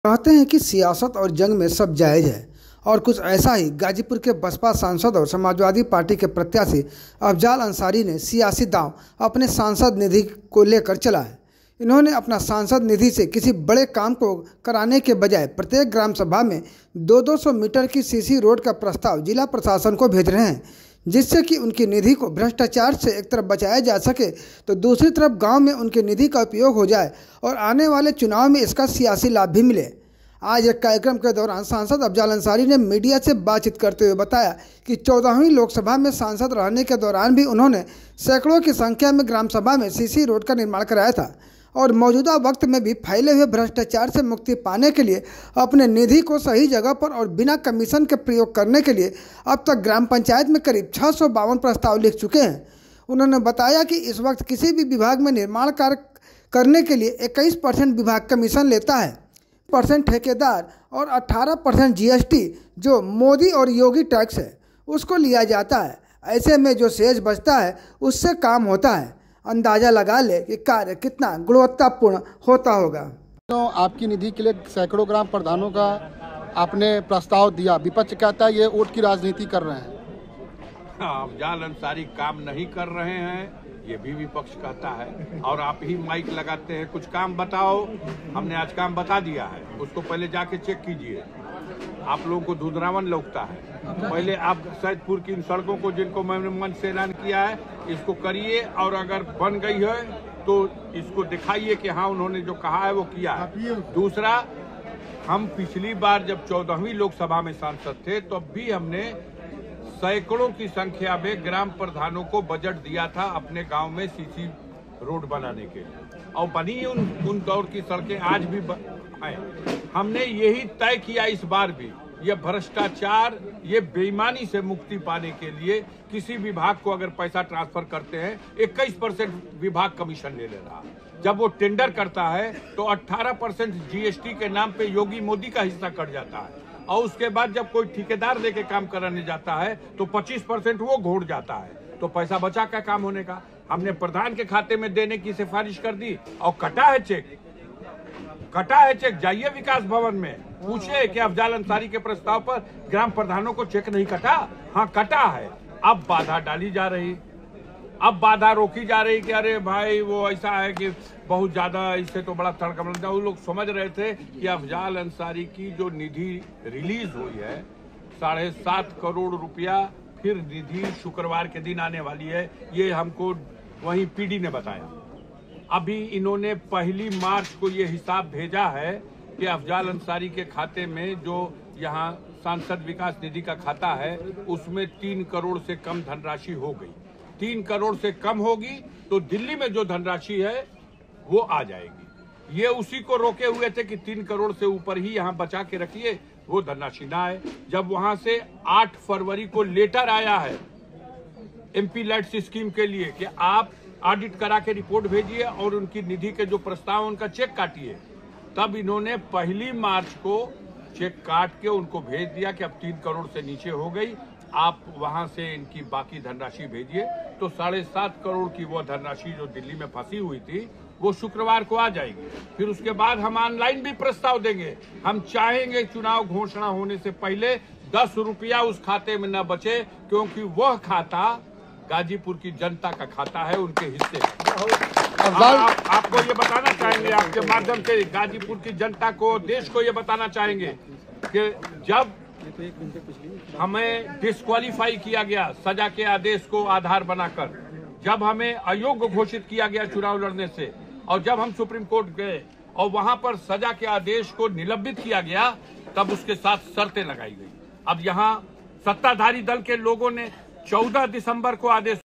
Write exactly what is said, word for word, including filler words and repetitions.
कहते हैं कि सियासत और जंग में सब जायज़ है और कुछ ऐसा ही गाजीपुर के बसपा सांसद और समाजवादी पार्टी के प्रत्याशी अफजाल अंसारी ने सियासी दांव अपने सांसद निधि को लेकर चला है। इन्होंने अपना सांसद निधि से किसी बड़े काम को कराने के बजाय प्रत्येक ग्राम सभा में दो दो सौ मीटर की सीसी रोड का प्रस्ताव जिला प्रशासन को भेज रहे हैं, जिससे कि उनकी निधि को भ्रष्टाचार से एक तरफ बचाया जा सके तो दूसरी तरफ गांव में उनकी निधि का उपयोग हो जाए और आने वाले चुनाव में इसका सियासी लाभ भी मिले। आज एक कार्यक्रम के दौरान सांसद अफजाल अंसारी ने मीडिया से बातचीत करते हुए बताया कि चौदहवीं लोकसभा में सांसद रहने के दौरान भी उन्होंने सैकड़ों की संख्या में ग्राम सभा में सीसी रोड का निर्माण कराया था और मौजूदा वक्त में भी फैले हुए भ्रष्टाचार से मुक्ति पाने के लिए अपने निधि को सही जगह पर और बिना कमीशन के प्रयोग करने के लिए अब तक ग्राम पंचायत में करीब छः सौ बावन प्रस्ताव लिख चुके हैं। उन्होंने बताया कि इस वक्त किसी भी विभाग में निर्माण कार्य करने के लिए इक्कीस परसेंट विभाग कमीशन लेता है, परसेंट ठेकेदार और अठारह परसेंट जीएसटी जो मोदी और योगी टैक्स है उसको लिया जाता है। ऐसे में जो शेष बचता है उससे काम होता है। अंदाजा लगा ले कि कार्य कितना गुणवत्तापूर्ण होता होगा। तो आपकी निधि के लिए सैकड़ों ग्राम प्रधानों का आपने प्रस्ताव दिया, विपक्ष कहता है ये वोट की राजनीति कर रहे हैं। अफजाल अंसारी काम नहीं कर रहे हैं, ये भी विपक्ष कहता है और आप ही माइक लगाते हैं कुछ काम बताओ। हमने आज काम बता दिया है, उसको पहले जाके चेक कीजिए। आप लोगों को धुंधलावन लगता है, पहले आप सैदपुर की इन सड़कों को जिनको मैंने मंच से ऐलान किया है इसको करिए और अगर बन गई है तो इसको दिखाइए कि हाँ उन्होंने जो कहा है वो किया है। दूसरा, हम पिछली बार जब चौदहवीं लोकसभा में सांसद थे तो अब भी हमने सैकड़ों की संख्या में ग्राम प्रधानों को बजट दिया था अपने गांव में सीसी रोड बनाने के लिए और बनी उन उन दौर की सड़कें आज भी हैं। हमने यही तय किया इस बार भी, ये भ्रष्टाचार ये बेईमानी से मुक्ति पाने के लिए किसी विभाग को अगर पैसा ट्रांसफर करते हैं इक्कीस परसेंट विभाग कमीशन ले ले रहा है। जब वो टेंडर करता है तो अठारह परसेंट जीएसटी के नाम पे योगी मोदी का हिस्सा कट जाता है और उसके बाद जब कोई ठेकेदार लेके काम कराने जाता है तो पच्चीस परसेंट वो घोड़ जाता है। तो पैसा बचा का काम होने का। हमने प्रधान के खाते में देने की सिफारिश कर दी और कटा है चेक, कटा है चेक। जाइए विकास भवन में पूछिए कि अफजाल अंसारी के प्रस्ताव पर ग्राम प्रधानों को चेक नहीं कटा। हाँ कटा है। अब बाधा डाली जा रही, अब बाधा रोकी जा रही कि अरे भाई वो ऐसा है कि बहुत ज्यादा इससे तो बड़ा तड़का बनता है। वो लोग समझ रहे थे कि अफजाल अंसारी की जो निधि रिलीज हुई है साढ़े सात करोड़ रुपया फिर निधि शुक्रवार के दिन आने वाली है, ये हमको वहीं पीडी ने बताया। अभी इन्होंने पहली मार्च को ये हिसाब भेजा है कि अफजाल अंसारी के खाते में जो यहाँ सांसद विकास निधि का खाता है उसमें तीन करोड़ से कम धनराशि हो गई। तीन करोड़ से कम होगी तो दिल्ली में जो धनराशि है वो आ जाएगी। ये उसी को रोके हुए थे कि तीन करोड़ से ऊपर ही यहाँ बचा के रखिए, वो धनराशि ना आए। जब वहां से आठ फरवरी को लेटर आया है एमपी लाइट्स स्कीम के लिए कि आप ऑडिट करा के रिपोर्ट भेजिए और उनकी निधि के जो प्रस्ताव उनका चेक काटिए, तब इन्होंने पहली मार्च को चेक काट के उनको भेज दिया कि अब तीन करोड़ से नीचे हो गई, आप वहां से इनकी बाकी धनराशि भेजिए। तो साढ़े सात करोड़ की वो धनराशि जो दिल्ली में फंसी हुई थी वो शुक्रवार को आ जाएगी। फिर उसके बाद हम ऑनलाइन भी प्रस्ताव देंगे। हम चाहेंगे चुनाव घोषणा होने से पहले दस रुपया उस खाते में न बचे, क्योंकि वह खाता गाजीपुर की जनता का खाता है, उनके हिस्से। आप, आप, आपको ये बताना चाहेंगे आपके माध्यम से गाजीपुर की जनता को, देश को ये बताना चाहेंगे कि जब हमें डिस्क्वालीफाई किया गया सजा के आदेश को आधार बनाकर, जब हमें अयोग्य घोषित किया गया चुनाव लड़ने से और जब हम सुप्रीम कोर्ट गए और वहां पर सजा के आदेश को निलंबित किया गया तब उसके साथ शर्तें लगाई गई। अब यहाँ सत्ताधारी दल के लोगों ने चौदह दिसंबर को आदेश